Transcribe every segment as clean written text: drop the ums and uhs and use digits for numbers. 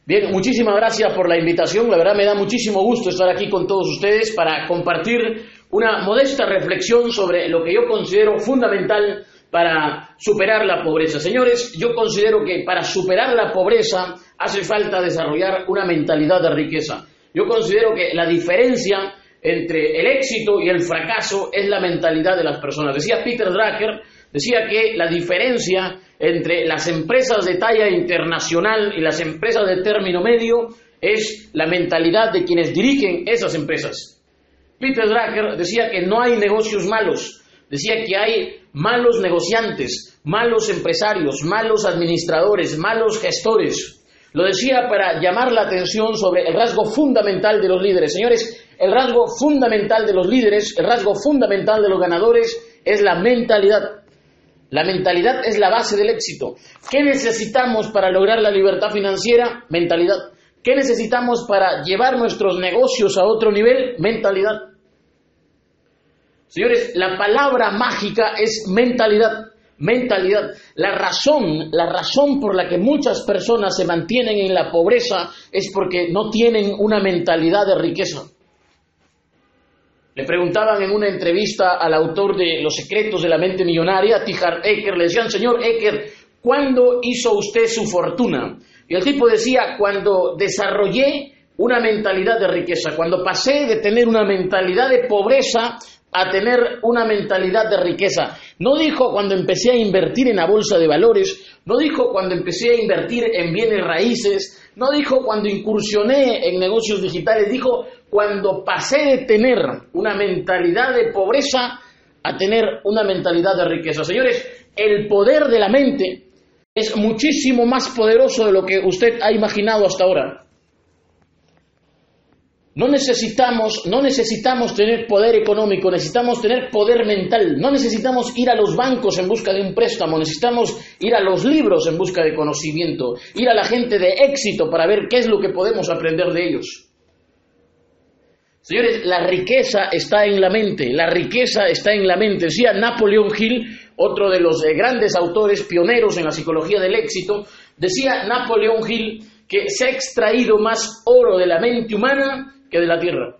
Bien, muchísimas gracias por la invitación. La verdad me da muchísimo gusto estar aquí con todos ustedes para compartir una modesta reflexión sobre lo que yo considero fundamental para superar la pobreza. Señores, yo considero que para superar la pobreza hace falta desarrollar una mentalidad de riqueza. Yo considero que la diferencia entre el éxito y el fracaso es la mentalidad de las personas. Decía Peter Drucker, decía que la diferencia entre las empresas de talla internacional y las empresas de término medio es la mentalidad de quienes dirigen esas empresas. Peter Drucker decía que no hay negocios malos, decía que hay malos negociantes, malos empresarios, malos administradores, malos gestores. Lo decía para llamar la atención sobre el rasgo fundamental de los líderes. Señores, el rasgo fundamental de los líderes, el rasgo fundamental de los ganadores es la mentalidad. La mentalidad es la base del éxito. ¿Qué necesitamos para lograr la libertad financiera? Mentalidad. ¿Qué necesitamos para llevar nuestros negocios a otro nivel? Mentalidad. Señores, la palabra mágica es mentalidad. Mentalidad. La razón por la que muchas personas se mantienen en la pobreza es porque no tienen una mentalidad de riqueza. Le preguntaban en una entrevista al autor de Los secretos de la mente millonaria, T. Harv Eker, le decían: señor Eker, ¿cuándo hizo usted su fortuna? Y el tipo decía: cuando desarrollé una mentalidad de riqueza, cuando pasé de tener una mentalidad de pobreza a tener una mentalidad de riqueza. No dijo cuando empecé a invertir en la bolsa de valores, no dijo cuando empecé a invertir en bienes raíces, no dijo cuando incursioné en negocios digitales, dijo cuando pasé de tener una mentalidad de pobreza a tener una mentalidad de riqueza. Señores, el poder de la mente es muchísimo más poderoso de lo que usted ha imaginado hasta ahora. No necesitamos tener poder económico, necesitamos tener poder mental. No necesitamos ir a los bancos en busca de un préstamo, necesitamos ir a los libros en busca de conocimiento, ir a la gente de éxito para ver qué es lo que podemos aprender de ellos. Señores, la riqueza está en la mente, la riqueza está en la mente. Decía Napoleon Hill, otro de los grandes autores pioneros en la psicología del éxito, decía Napoleon Hill que se ha extraído más oro de la mente humana que de la tierra.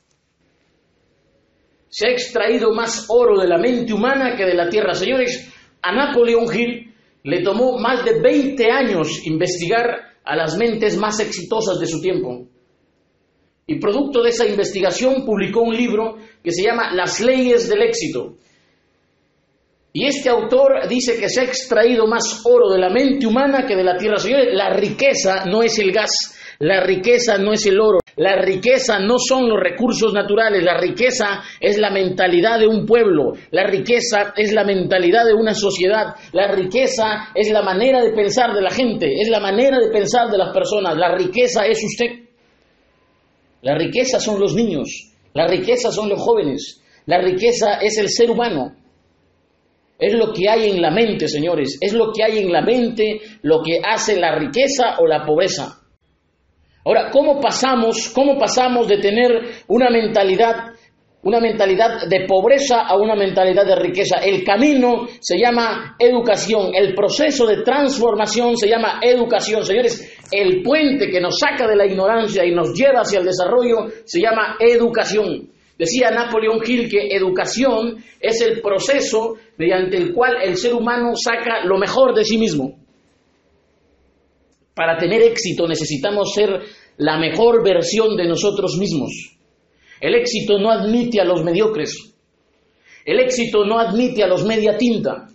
Se ha extraído más oro de la mente humana que de la tierra. Señores, a Napoleon Hill le tomó más de 20 años investigar a las mentes más exitosas de su tiempo. Y producto de esa investigación publicó un libro que se llama Las leyes del éxito. Y este autor dice que se ha extraído más oro de la mente humana que de la tierra. Señores, la riqueza no es el gas, la riqueza no es el oro, la riqueza no son los recursos naturales, la riqueza es la mentalidad de un pueblo, la riqueza es la mentalidad de una sociedad, la riqueza es la manera de pensar de la gente, es la manera de pensar de las personas, la riqueza es usted. La riqueza son los niños, la riqueza son los jóvenes, la riqueza es el ser humano. Es lo que hay en la mente, señores, es lo que hay en la mente lo que hace la riqueza o la pobreza. Ahora, ¿cómo pasamos de tener una mentalidad de pobreza a una mentalidad de riqueza? El camino se llama educación, el proceso de transformación se llama educación. Señores, el puente que nos saca de la ignorancia y nos lleva hacia el desarrollo se llama educación. Decía Napoleon Hill que educación es el proceso mediante el cual el ser humano saca lo mejor de sí mismo. Para tener éxito necesitamos ser la mejor versión de nosotros mismos. El éxito no admite a los mediocres. El éxito no admite a los media tinta.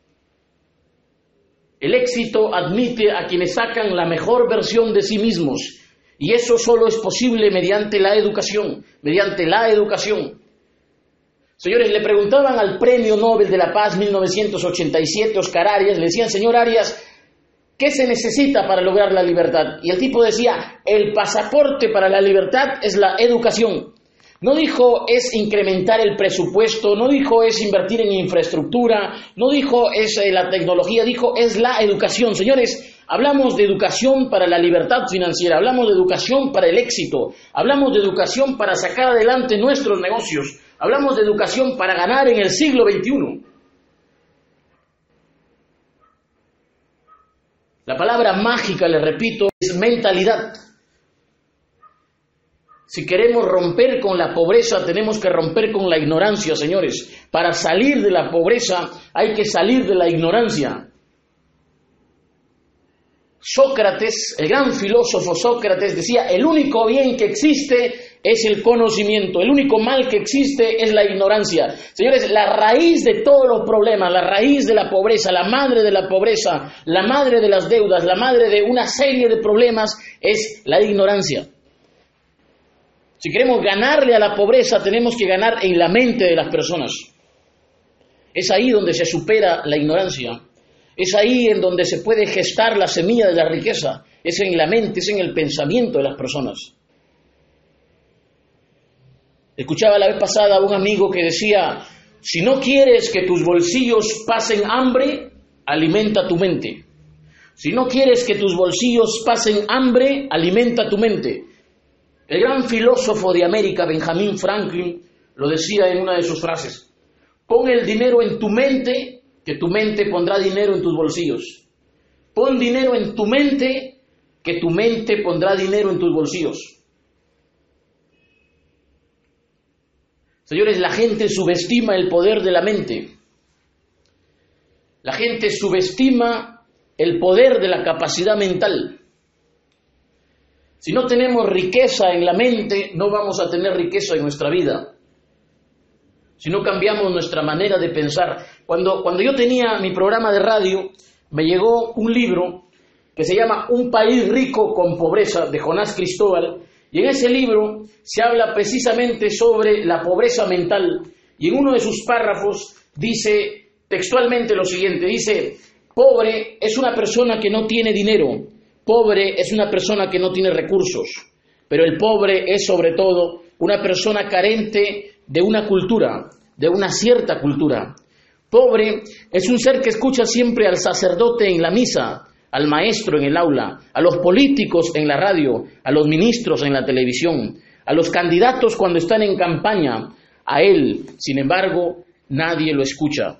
El éxito admite a quienes sacan la mejor versión de sí mismos. Y eso solo es posible mediante la educación, mediante la educación. Señores, le preguntaban al Premio Nobel de la Paz 1987, Oscar Arias, le decían: señor Arias, ¿qué se necesita para lograr la libertad? Y el tipo decía: el pasaporte para la libertad es la educación. No dijo es incrementar el presupuesto, no dijo es invertir en infraestructura, no dijo es la tecnología, dijo es la educación. Señores, hablamos de educación para la libertad financiera, hablamos de educación para el éxito, hablamos de educación para sacar adelante nuestros negocios, hablamos de educación para ganar en el siglo XXI. La palabra mágica, le repito, es mentalidad. Si queremos romper con la pobreza, tenemos que romper con la ignorancia, señores. Para salir de la pobreza hay que salir de la ignorancia. Sócrates, el gran filósofo Sócrates, decía, el único bien que existe es el conocimiento, el único mal que existe es la ignorancia. Señores, la raíz de todos los problemas, la raíz de la pobreza, la madre de la pobreza, la madre de las deudas, la madre de una serie de problemas es la ignorancia. Si queremos ganarle a la pobreza, tenemos que ganar en la mente de las personas. Es ahí donde se supera la ignorancia. Es ahí en donde se puede gestar la semilla de la riqueza. Es en la mente, es en el pensamiento de las personas. Escuchaba la vez pasada a un amigo que decía, si no quieres que tus bolsillos pasen hambre, alimenta tu mente. Si no quieres que tus bolsillos pasen hambre, alimenta tu mente. El gran filósofo de América, Benjamin Franklin, lo decía en una de sus frases. Pon el dinero en tu mente, que tu mente pondrá dinero en tus bolsillos. Pon dinero en tu mente, que tu mente pondrá dinero en tus bolsillos. Señores, la gente subestima el poder de la mente. La gente subestima el poder de la capacidad mental. Si no tenemos riqueza en la mente, no vamos a tener riqueza en nuestra vida. Si no cambiamos nuestra manera de pensar. Cuando yo tenía mi programa de radio, me llegó un libro que se llama Un país rico con pobreza, de Jonás Cristóbal, y en ese libro se habla precisamente sobre la pobreza mental, y en uno de sus párrafos dice textualmente lo siguiente, dice, pobre es una persona que no tiene dinero, pobre es una persona que no tiene recursos, pero el pobre es sobre todo una persona carente de una cultura, de una cierta cultura. Pobre es un ser que escucha siempre al sacerdote en la misa, al maestro en el aula, a los políticos en la radio, a los ministros en la televisión, a los candidatos cuando están en campaña. A él, sin embargo, nadie lo escucha.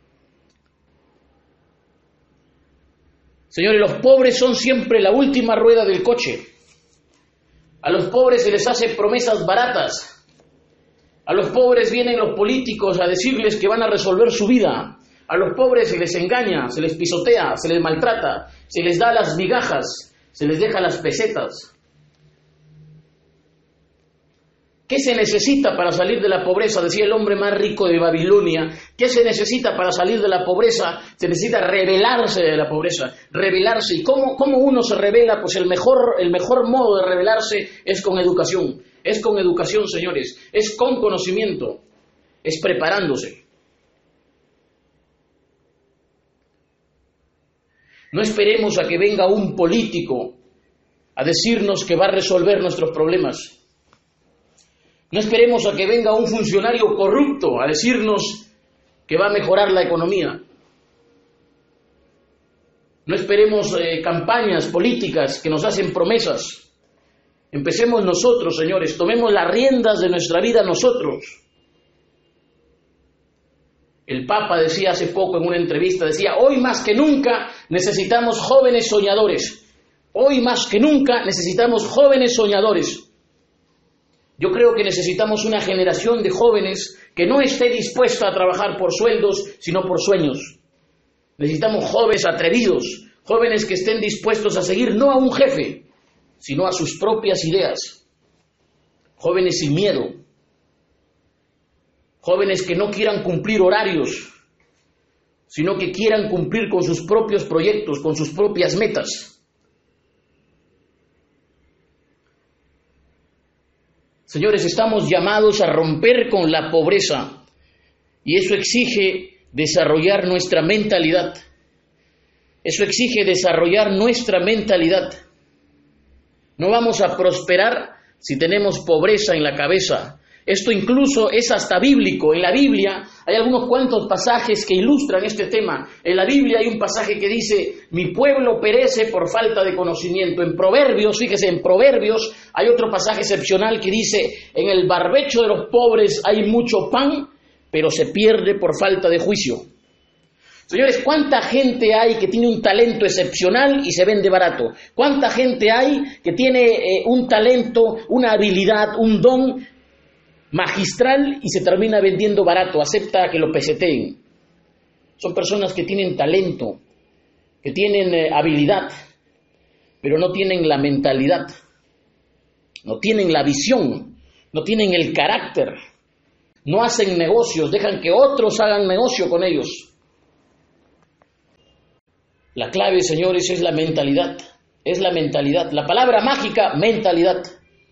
Señores, los pobres son siempre la última rueda del coche. A los pobres se les hace promesas baratas. A los pobres vienen los políticos a decirles que van a resolver su vida. A los pobres se les engaña, se les pisotea, se les maltrata, se les da las migajas, se les deja las pesetas. ¿Qué se necesita para salir de la pobreza? Decía el hombre más rico de Babilonia. ¿Qué se necesita para salir de la pobreza? Se necesita rebelarse de la pobreza, rebelarse. ¿Y cómo uno se rebela? Pues el mejor modo de rebelarse es con educación. Es con educación, señores. Es con conocimiento. Es preparándose. No esperemos a que venga un político a decirnos que va a resolver nuestros problemas. No esperemos a que venga un funcionario corrupto a decirnos que va a mejorar la economía. No esperemos campañas políticas que nos hacen promesas. Empecemos nosotros, señores, tomemos las riendas de nuestra vida nosotros. El Papa decía hace poco en una entrevista, decía, hoy más que nunca necesitamos jóvenes soñadores. Hoy más que nunca necesitamos jóvenes soñadores. Yo creo que necesitamos una generación de jóvenes que no esté dispuesta a trabajar por sueldos, sino por sueños. Necesitamos jóvenes atrevidos, jóvenes que estén dispuestos a seguir no a un jefe, sino a sus propias ideas. Jóvenes sin miedo. Jóvenes que no quieran cumplir horarios, sino que quieran cumplir con sus propios proyectos, con sus propias metas. Señores, estamos llamados a romper con la pobreza y eso exige desarrollar nuestra mentalidad. Eso exige desarrollar nuestra mentalidad. No vamos a prosperar si tenemos pobreza en la cabeza. Esto incluso es hasta bíblico. En la Biblia hay algunos cuantos pasajes que ilustran este tema. En la Biblia hay un pasaje que dice, mi pueblo perece por falta de conocimiento. En Proverbios, fíjese, en Proverbios hay otro pasaje excepcional que dice, en el barbecho de los pobres hay mucho pan, pero se pierde por falta de juicio. Señores, ¿cuánta gente hay que tiene un talento excepcional y se vende barato? ¿Cuánta gente hay que tiene un talento, una habilidad, un don magistral y se termina vendiendo barato? Acepta que lo peseteen. Son personas que tienen talento, que tienen habilidad, pero no tienen la mentalidad, no tienen la visión, no tienen el carácter, no hacen negocios, dejan que otros hagan negocio con ellos. La clave, señores, es la mentalidad. Es la mentalidad. La palabra mágica, mentalidad.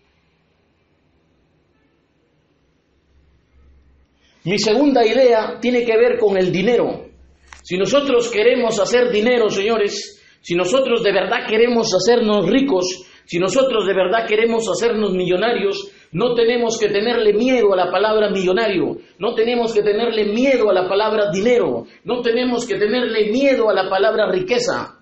Mi segunda idea tiene que ver con el dinero. Si nosotros queremos hacer dinero, señores, si nosotros de verdad queremos hacernos ricos, si nosotros de verdad queremos hacernos millonarios, no tenemos que tenerle miedo a la palabra millonario, no tenemos que tenerle miedo a la palabra dinero, no tenemos que tenerle miedo a la palabra riqueza.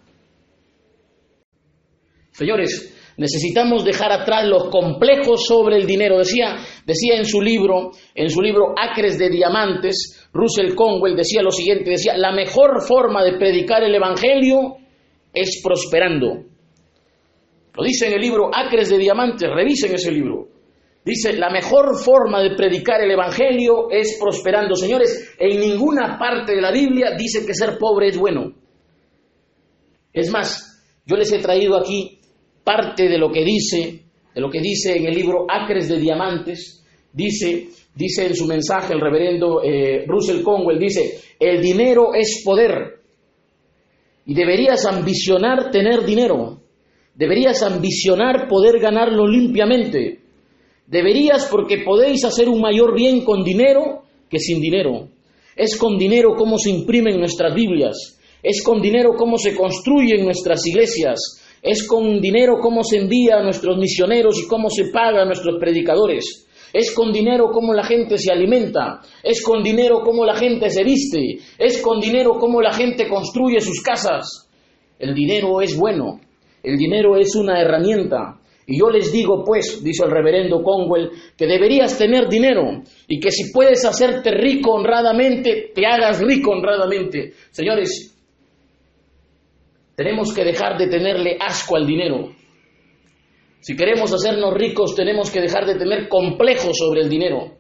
Señores, necesitamos dejar atrás los complejos sobre el dinero. Decía en su libro Acres de Diamantes, Russell Conwell decía lo siguiente, decía: la mejor forma de predicar el evangelio es prosperando. Lo dice en el libro Acres de Diamantes, revisen ese libro. Dice, la mejor forma de predicar el evangelio es prosperando. Señores, en ninguna parte de la Biblia dice que ser pobre es bueno. Es más, yo les he traído aquí parte de lo que dice en el libro Acres de Diamantes. Dice en su mensaje el reverendo Russell Conwell, dice: el dinero es poder y deberías ambicionar tener dinero. Deberías ambicionar poder ganarlo limpiamente. Deberías, porque podéis hacer un mayor bien con dinero que sin dinero. Es con dinero cómo se imprimen nuestras Biblias. Es con dinero cómo se construyen nuestras iglesias. Es con dinero cómo se envía a nuestros misioneros y cómo se paga a nuestros predicadores. Es con dinero cómo la gente se alimenta. Es con dinero cómo la gente se viste. Es con dinero cómo la gente construye sus casas. El dinero es bueno. El dinero es una herramienta. Y yo les digo, pues, dice el reverendo Conwell, que deberías tener dinero y que si puedes hacerte rico honradamente, te hagas rico honradamente. Señores, tenemos que dejar de tenerle asco al dinero. Si queremos hacernos ricos, tenemos que dejar de tener complejos sobre el dinero.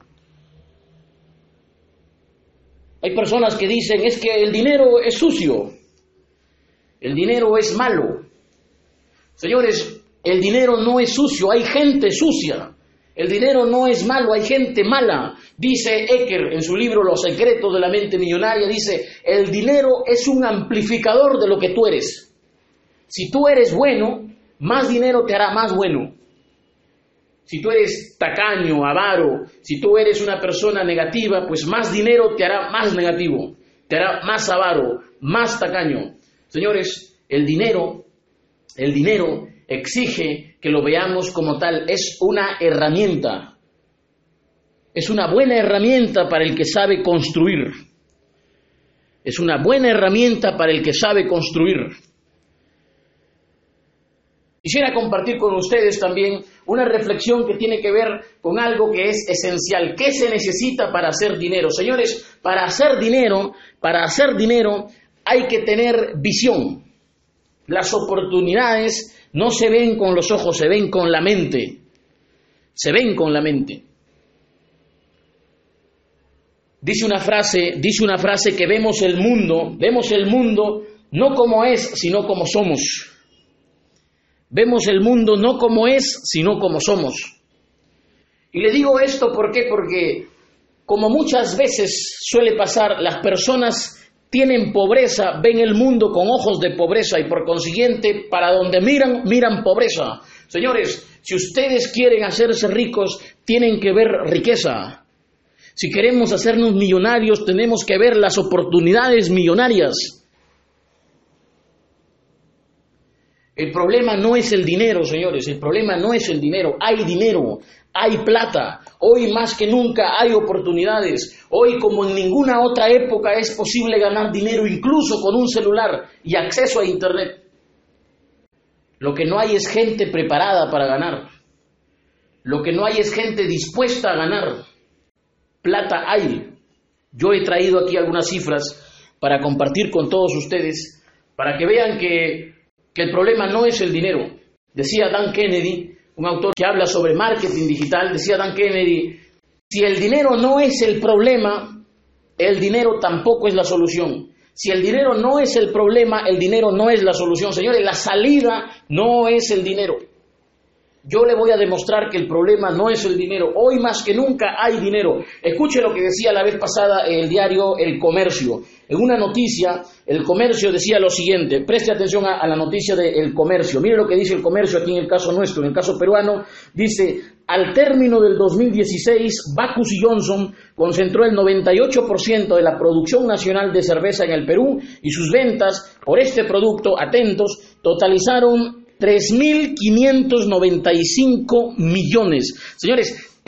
Hay personas que dicen, es que el dinero es sucio, el dinero es malo. Señores, el dinero no es sucio, hay gente sucia. El dinero no es malo, hay gente mala. Dice Ecker en su libro Los secretos de la mente millonaria, dice, el dinero es un amplificador de lo que tú eres. Si tú eres bueno, más dinero te hará más bueno. Si tú eres tacaño, avaro, si tú eres una persona negativa, pues más dinero te hará más negativo, te hará más avaro, más tacaño. Señores, el dinero exige que lo veamos como tal. Es una herramienta. Es una buena herramienta para el que sabe construir. Es una buena herramienta para el que sabe construir. Quisiera compartir con ustedes también una reflexión que tiene que ver con algo que es esencial. ¿Qué se necesita para hacer dinero? Señores, para hacer dinero hay que tener visión. Las oportunidades no se ven con los ojos, se ven con la mente. Se ven con la mente. Dice una frase que vemos el mundo no como es, sino como somos. Vemos el mundo no como es, sino como somos. Y le digo esto ¿por qué? Porque como muchas veces suele pasar, las personas tienen pobreza, ven el mundo con ojos de pobreza y por consiguiente, para donde miran pobreza. Señores, si ustedes quieren hacerse ricos, tienen que ver riqueza. Si queremos hacernos millonarios, tenemos que ver las oportunidades millonarias. El problema no es el dinero, señores, el problema no es el dinero. Hay plata. Hoy más que nunca hay oportunidades. Hoy como en ninguna otra época es posible ganar dinero incluso con un celular y acceso a internet. Lo que no hay es gente preparada para ganar. Lo que no hay es gente dispuesta a ganar. Plata hay. Yo he traído aquí algunas cifras para compartir con todos ustedes, para que vean que el problema no es el dinero. Decía Dan Kennedy, un autor que habla sobre marketing digital, decía Dan Kennedy, si el dinero no es el problema, el dinero tampoco es la solución. Si el dinero no es el problema, el dinero no es la solución. Señores, la salida no es el dinero. Yo le voy a demostrar que el problema no es el dinero. Hoy más que nunca hay dinero. Escuche lo que decía la vez pasada el diario El Comercio. En una noticia, El Comercio decía lo siguiente. Preste atención a la noticia de El Comercio. Mire lo que dice El Comercio aquí en el caso nuestro, en el caso peruano. Dice, al término del 2016, Bacchus & Johnson concentró el 98% de la producción nacional de cerveza en el Perú y sus ventas por este producto, atentos, totalizaron 3.595 millones. Señores,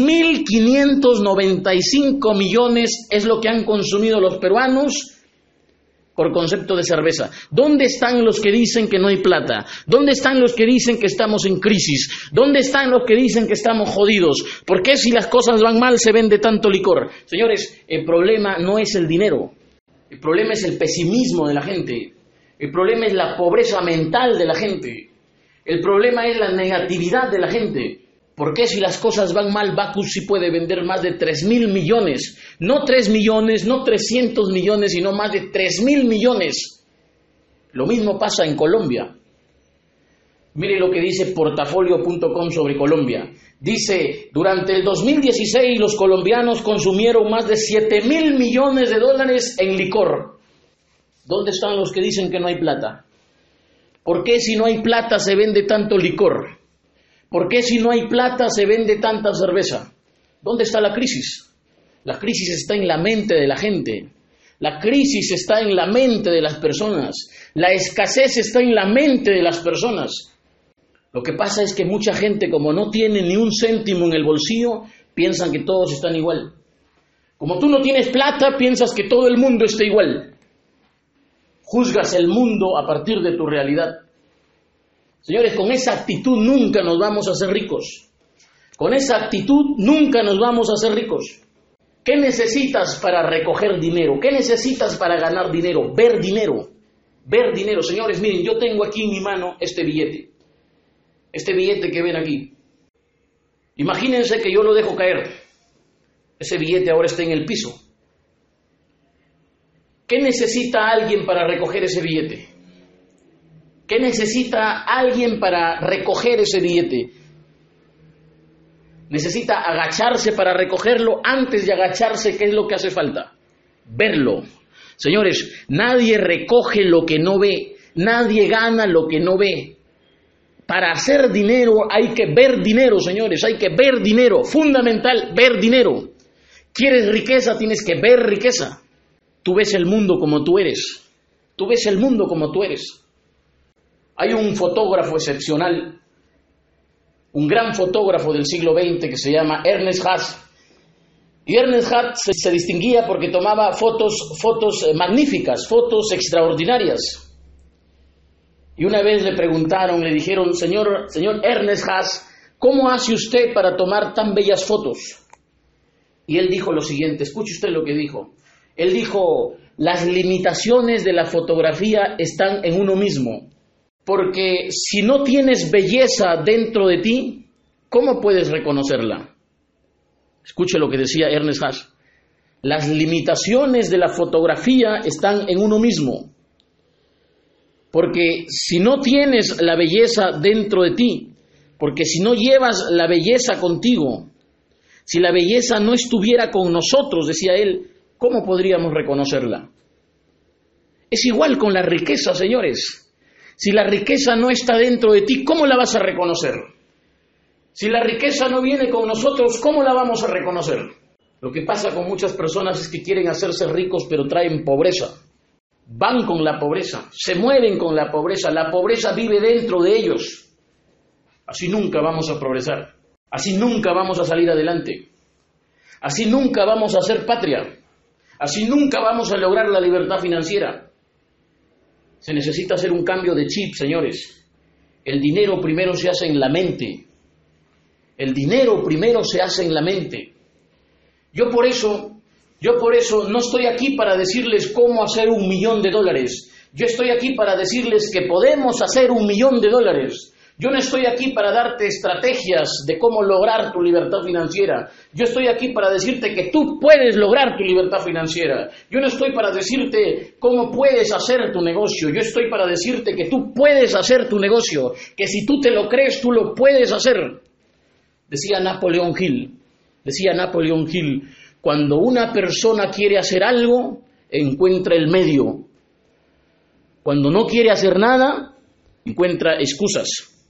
3.595 millones es lo que han consumido los peruanos por concepto de cerveza. ¿Dónde están los que dicen que no hay plata? ¿Dónde están los que dicen que estamos en crisis? ¿Dónde están los que dicen que estamos jodidos? ¿Por qué si las cosas van mal se vende tanto licor? Señores, el problema no es el dinero. El problema es el pesimismo de la gente. El problema es la pobreza mental de la gente. El problema es la negatividad de la gente. ¿Por qué si las cosas van mal, Bacchus sí puede vender más de 3.000 millones? No 3 millones, no 300 millones, sino más de 3.000 millones. Lo mismo pasa en Colombia. Mire lo que dice portafolio.com sobre Colombia. Dice, durante el 2016 los colombianos consumieron más de 7.000 millones de dólares en licor. ¿Dónde están los que dicen que no hay plata? ¿Por qué si no hay plata se vende tanto licor? ¿Por qué si no hay plata se vende tanta cerveza? ¿Dónde está la crisis? La crisis está en la mente de la gente. La crisis está en la mente de las personas. La escasez está en la mente de las personas. Lo que pasa es que mucha gente, como no tiene ni un céntimo en el bolsillo, piensan que todos están igual. Como tú no tienes plata, piensas que todo el mundo está igual. Juzgas el mundo a partir de tu realidad. Señores, con esa actitud nunca nos vamos a hacer ricos. Con esa actitud nunca nos vamos a hacer ricos. ¿Qué necesitas para recoger dinero? ¿Qué necesitas para ganar dinero? Ver dinero. Ver dinero. Señores, miren, yo tengo aquí en mi mano este billete. Este billete que ven aquí. Imagínense que yo lo dejo caer. Ese billete ahora está en el piso. ¿Qué necesita alguien para recoger ese billete? ¿Qué necesita alguien para recoger ese billete? Necesita agacharse para recogerlo. Antes de agacharse, ¿qué es lo que hace falta? Verlo. Señores, nadie recoge lo que no ve. Nadie gana lo que no ve. Para hacer dinero hay que ver dinero, señores. Hay que ver dinero. Fundamental, ver dinero. ¿Quieres riqueza? Tienes que ver riqueza. Tú ves el mundo como tú eres. Tú ves el mundo como tú eres. Hay un fotógrafo excepcional, un gran fotógrafo del siglo XX que se llama Ernest Haas. Y Ernest Haas se distinguía porque tomaba fotos magníficas, fotos extraordinarias. Y una vez le preguntaron, le dijeron, señor Ernest Haas, ¿cómo hace usted para tomar tan bellas fotos? Y él dijo lo siguiente, escuche usted lo que dijo. Él dijo, las limitaciones de la fotografía están en uno mismo, porque si no tienes belleza dentro de ti, ¿cómo puedes reconocerla? Escuche lo que decía Ernest Haas. Las limitaciones de la fotografía están en uno mismo, porque si no tienes la belleza dentro de ti, porque si no llevas la belleza contigo, si la belleza no estuviera con nosotros, decía él, ¿cómo podríamos reconocerla? Es igual con la riqueza, señores. Si la riqueza no está dentro de ti, ¿cómo la vas a reconocer? Si la riqueza no viene con nosotros, ¿cómo la vamos a reconocer? Lo que pasa con muchas personas es que quieren hacerse ricos, pero traen pobreza. Van con la pobreza, se mueven con la pobreza vive dentro de ellos. Así nunca vamos a progresar, así nunca vamos a salir adelante, así nunca vamos a ser patria. Así nunca vamos a lograr la libertad financiera. Se necesita hacer un cambio de chip, señores. El dinero primero se hace en la mente. El dinero primero se hace en la mente. Yo por eso Yo por eso no estoy aquí para decirles cómo hacer $1.000.000. Yo estoy aquí para decirles que podemos hacer $1.000.000. Yo no estoy aquí para darte estrategias de cómo lograr tu libertad financiera. Yo estoy aquí para decirte que tú puedes lograr tu libertad financiera. Yo no estoy para decirte cómo puedes hacer tu negocio. Yo estoy para decirte que tú puedes hacer tu negocio, que si tú te lo crees, tú lo puedes hacer. Decía Napoleón Hill, cuando una persona quiere hacer algo, encuentra el medio. Cuando no quiere hacer nada, encuentra excusas.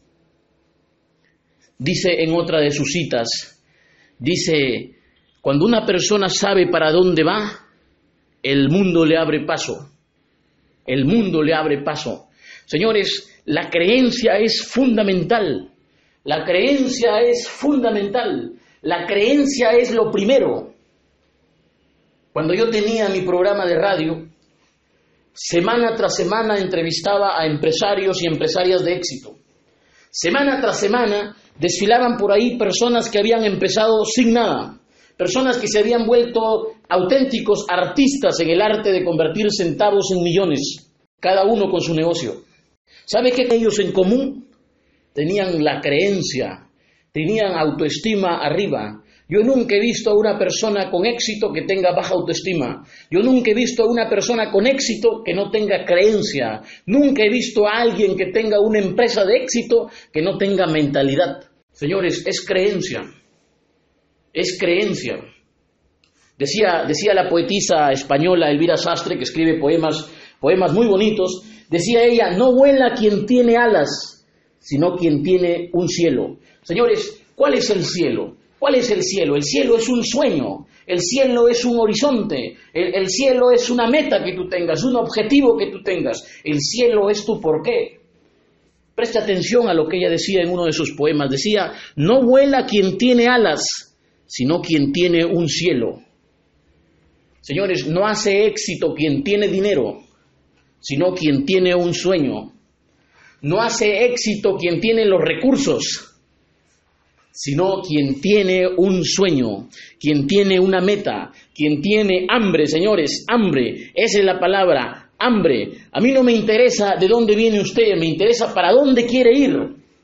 Dice en otra de sus citas, dice, cuando una persona sabe para dónde va, el mundo le abre paso. El mundo le abre paso. Señores, la creencia es fundamental. La creencia es fundamental. La creencia es lo primero. Cuando yo tenía mi programa de radio, semana tras semana entrevistaba a empresarios y empresarias de éxito. Semana tras semana desfilaban por ahí personas que habían empezado sin nada, personas que se habían vuelto auténticos artistas en el arte de convertir centavos en millones, cada uno con su negocio. ¿Sabe qué ellos en común? Tenían la creencia, tenían autoestima arriba. Yo nunca he visto a una persona con éxito que tenga baja autoestima. Yo nunca he visto a una persona con éxito que no tenga creencia. Nunca he visto a alguien que tenga una empresa de éxito que no tenga mentalidad. Señores, es creencia. Es creencia. Decía la poetisa española Elvira Sastre, que escribe poemas muy bonitos, decía ella, no vuela quien tiene alas, sino quien tiene un cielo. Señores, ¿cuál es el cielo? ¿Cuál es el cielo? El cielo es un sueño, el cielo es un horizonte, el cielo es una meta que tú tengas, un objetivo que tú tengas, el cielo es tu porqué. Presta atención a lo que ella decía en uno de sus poemas, decía, no vuela quien tiene alas, sino quien tiene un cielo. Señores, no hace éxito quien tiene dinero, sino quien tiene un sueño. No hace éxito quien tiene los recursos, sino quien tiene un sueño, quien tiene una meta, quien tiene hambre, señores, hambre, esa es la palabra, hambre. A mí no me interesa de dónde viene usted, me interesa para dónde quiere ir.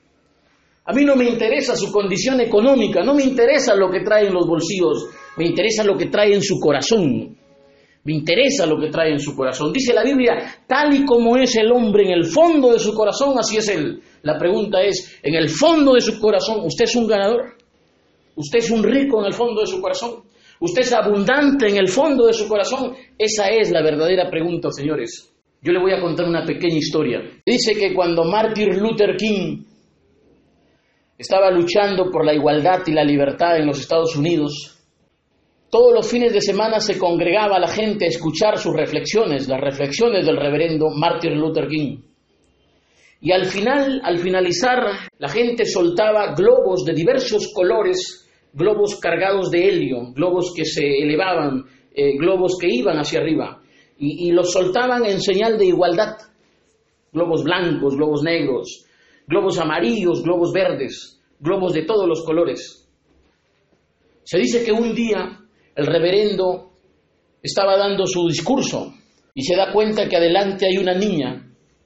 A mí no me interesa su condición económica, no me interesa lo que trae en los bolsillos, me interesa lo que trae en su corazón. Me interesa lo que trae en su corazón. Dice la Biblia, tal y como es el hombre en el fondo de su corazón, así es él. La pregunta es, en el fondo de su corazón, ¿usted es un ganador? ¿Usted es un rico en el fondo de su corazón? ¿Usted es abundante en el fondo de su corazón? Esa es la verdadera pregunta, señores. Yo le voy a contar una pequeña historia. Dice que cuando Martin Luther King estaba luchando por la igualdad y la libertad en los Estados Unidos, todos los fines de semana se congregaba la gente a escuchar sus reflexiones, las reflexiones del reverendo Martin Luther King. Y al finalizar, la gente soltaba globos de diversos colores, globos cargados de helio, globos que se elevaban, globos que iban hacia arriba, y los soltaban en señal de igualdad. Globos blancos, globos negros, globos amarillos, globos verdes, globos de todos los colores. Se dice que un día el reverendo estaba dando su discurso y se da cuenta que adelante hay una niña.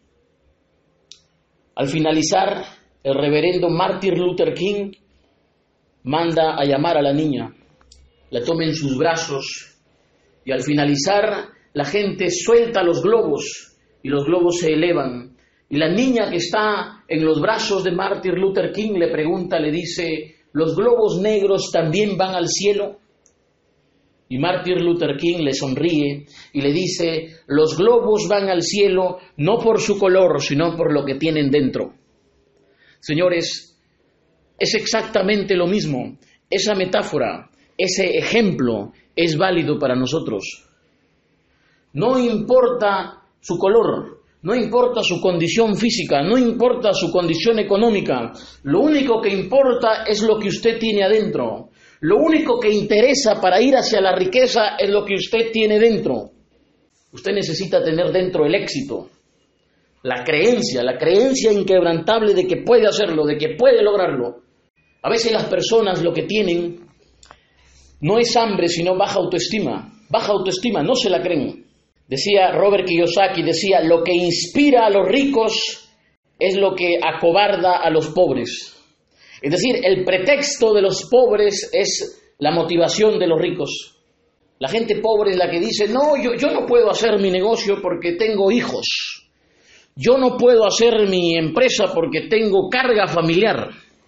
Al finalizar, el reverendo Martin Luther King manda a llamar a la niña, la toma en sus brazos y al finalizar la gente suelta los globos y los globos se elevan. Y la niña que está en los brazos de Martin Luther King le pregunta, le dice, ¿los globos negros también van al cielo? Y Martin Luther King le sonríe y le dice, los globos van al cielo no por su color, sino por lo que tienen dentro. Señores, es exactamente lo mismo. Esa metáfora, ese ejemplo es válido para nosotros. No importa su color, no importa su condición física, no importa su condición económica. Lo único que importa es lo que usted tiene adentro. Lo único que interesa para ir hacia la riqueza es lo que usted tiene dentro. Usted necesita tener dentro el éxito, la creencia inquebrantable de que puede hacerlo, de que puede lograrlo. A veces las personas lo que tienen no es hambre, sino baja autoestima. baja autoestima, no se la creen. Decía Robert Kiyosaki, decía, lo que inspira a los ricos es lo que acobarda a los pobres. Es decir, el pretexto de los pobres es la motivación de los ricos. La gente pobre es la que dice, no, yo no puedo hacer mi negocio porque tengo hijos. Yo no puedo hacer mi empresa porque tengo carga familiar.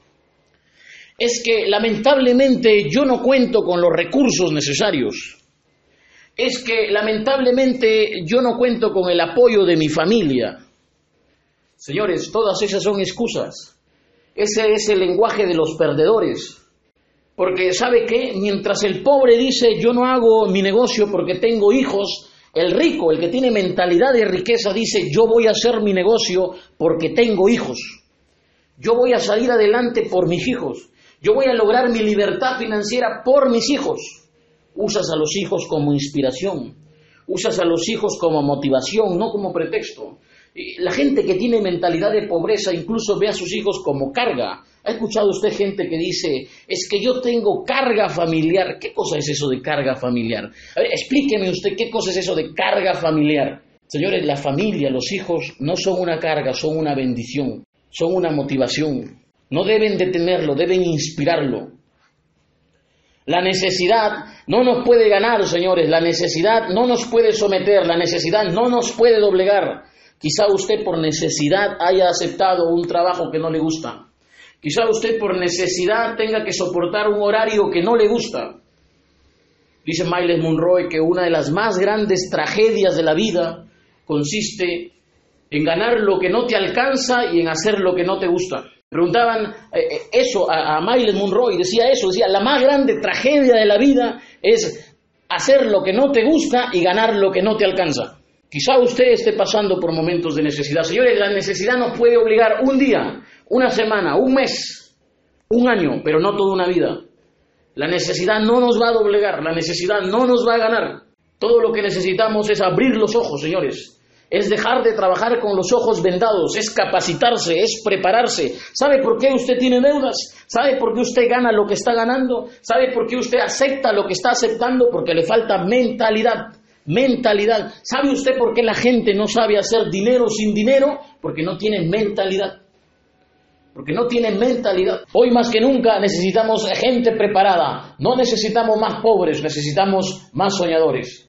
Es que lamentablemente yo no cuento con los recursos necesarios. Es que lamentablemente yo no cuento con el apoyo de mi familia. Señores, todas esas son excusas. Ese es el lenguaje de los perdedores. Porque ¿sabe qué? Mientras el pobre dice yo no hago mi negocio porque tengo hijos, el rico, el que tiene mentalidad de riqueza, dice yo voy a hacer mi negocio porque tengo hijos. Yo voy a salir adelante por mis hijos. Yo voy a lograr mi libertad financiera por mis hijos. Usas a los hijos como inspiración. Usas a los hijos como motivación, no como pretexto. La gente que tiene mentalidad de pobreza incluso ve a sus hijos como carga. ¿Ha escuchado usted gente que dice, es que yo tengo carga familiar? ¿Qué cosa es eso de carga familiar? A ver, explíqueme usted qué cosa es eso de carga familiar. Señores, la familia, los hijos no son una carga, son una bendición, son una motivación. No deben detenerlo, deben inspirarlo. La necesidad no nos puede ganar, señores. La necesidad no nos puede someter. La necesidad no nos puede doblegar. Quizá usted por necesidad haya aceptado un trabajo que no le gusta. Quizá usted por necesidad tenga que soportar un horario que no le gusta. Dice Myles Munroe que una de las más grandes tragedias de la vida consiste en ganar lo que no te alcanza y en hacer lo que no te gusta. Preguntaban eso a Myles Munroe y decía eso, decía, la más grande tragedia de la vida es hacer lo que no te gusta y ganar lo que no te alcanza. Quizá usted esté pasando por momentos de necesidad. Señores, la necesidad nos puede obligar un día, una semana, un mes, un año, pero no toda una vida. La necesidad no nos va a doblegar, la necesidad no nos va a ganar. Todo lo que necesitamos es abrir los ojos, señores. Es dejar de trabajar con los ojos vendados, es capacitarse, es prepararse. ¿Sabe por qué usted tiene deudas? ¿Sabe por qué usted gana lo que está ganando? ¿Sabe por qué usted acepta lo que está aceptando? Porque le falta mentalidad. Mentalidad. ¿Sabe usted por qué la gente no sabe hacer dinero sin dinero? Porque no tiene mentalidad. Porque no tienen mentalidad. Hoy más que nunca necesitamos gente preparada. No necesitamos más pobres, necesitamos más soñadores.